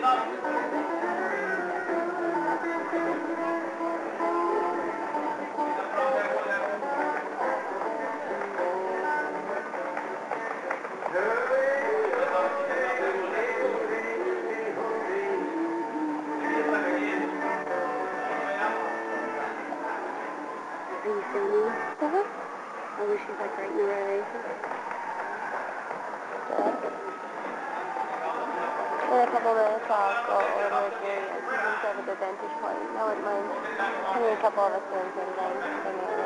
Are you filming? I wish she's like right in the road. In a couple minutes I'll go over to Susan's over the vantage point. I wouldn't mind having a couple of us doing some things.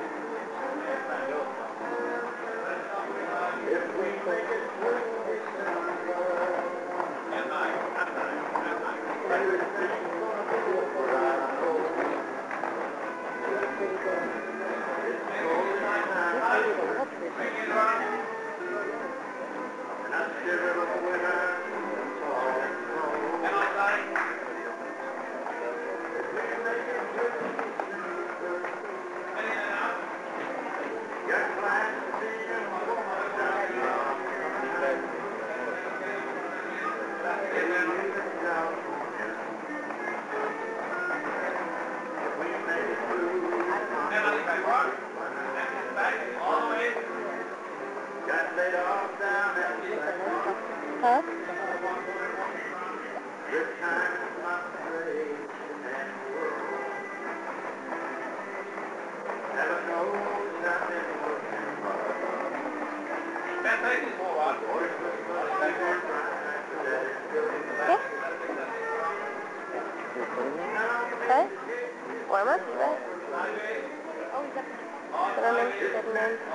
Huh? Okay. Warm up, you bet. Put them in, sit them in.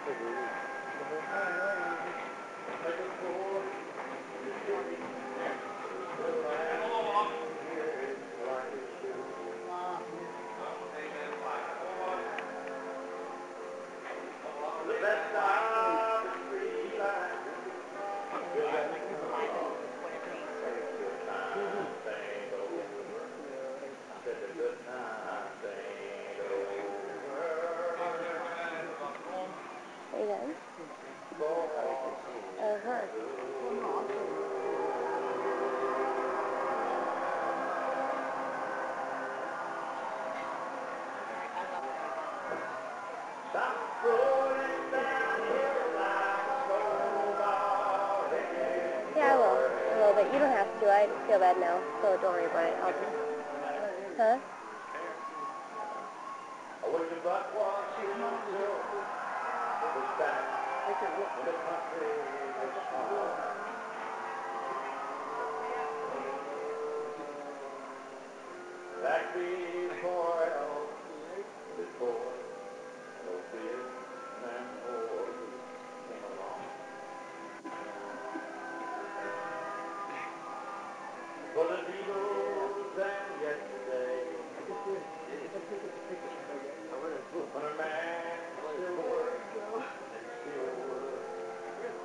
Are you done? Uh-huh. Yeah, I will. A little bit. You don't have to. I feel bad now, so don't worry about it. I'll just... Huh? Back before no fear and horses came along. For the needles and yesterday, when a man still works and still works.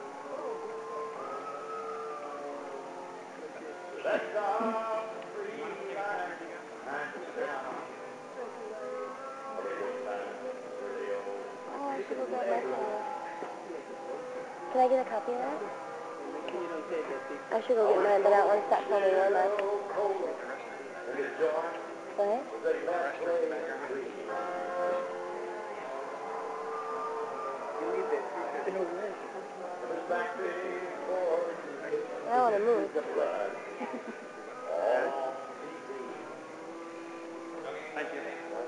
That's our free life. Oh, I should go grab my phone. Can I get a copy of that? I should go get mine, but I don't want to stop filming one left. What? I don't want to move. Thank you.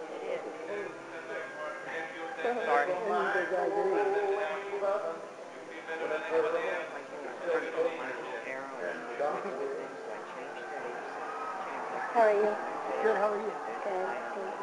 Sorry. How are you? Good, how are you? Good, thank you.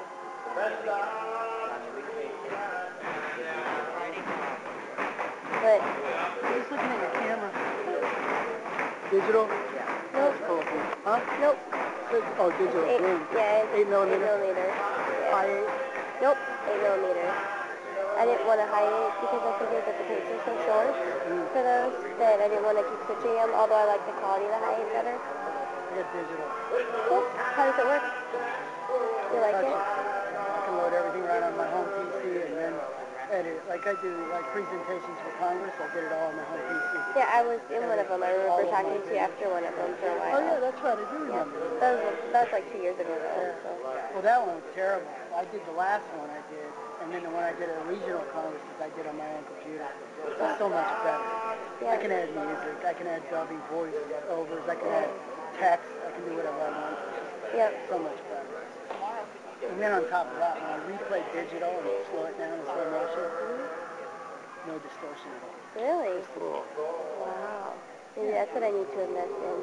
But, I was looking at your camera. Digital? nope. Huh? Nope. Oh, digital. Boom. Yeah, it's 8 millimeter? 8 millimeter. Yeah. High 8? Nope, 8 millimeter. I didn't want to hide it because I figured that the tapes are so short for those that I didn't want to keep switching them, although I like the quality of the high 8 better. I got digital. Cool. How does it work? You like Touch it? I can load everything right on my home PC and then edit it. Like I do like presentations for Congress, I get it all on my home PC. Yeah, I was in one of them. I remember talking to you after one of them for a while. Oh yeah, that's right, I do Yeah. remember. That was like 2 years ago though. Yeah. So. Well, that one was terrible. I did the last one I did, and then the one I did at regional congresses I did on my own computer. It's so much better. Yeah. I can add music, I can add dubbing, voice overs, I can add text, I can do whatever I want. Yep. So much better. And then on top of that, when I replay digital and slow it down in slow motion, no distortion at all. Really? Wow. Maybe that's what I need to invest in.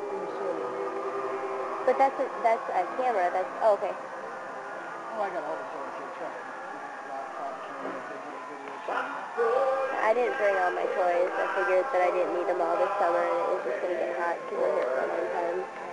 But that's a camera. That's okay. Oh, I got all the toys here, trust me. Laptop, camera, video camera. I didn't bring all my toys. I figured that I didn't need them all this summer, and it was just going to get hot because I'm here for a long time.